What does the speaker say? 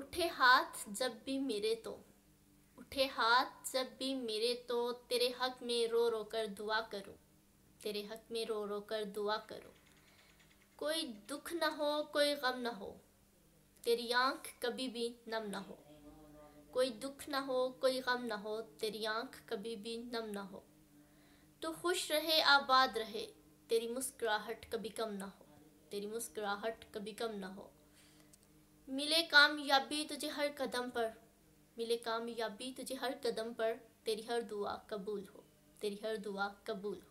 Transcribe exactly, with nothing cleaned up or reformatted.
उठे हाथ जब भी मेरे तो उठे हाथ जब भी मेरे तो तेरे हक में रो रो कर दुआ करूं, तेरे हक में रो रो कर दुआ करूं। कोई दुख न हो कोई गम न हो, तेरी आंख कभी भी नम न हो। कोई दुख न हो कोई गम न हो, तेरी आंख कभी भी नम न हो। तू खुश रहे आबाद रहे, तेरी मुस्कुराहट कभी कम न हो, तेरी मुस्कुराहट कभी कम न हो। मिले कामयाबी तुझे हर कदम पर, मिले कामयाबी तुझे हर कदम पर, तेरी हर दुआ कबूल हो, तेरी हर दुआ कबूल हो।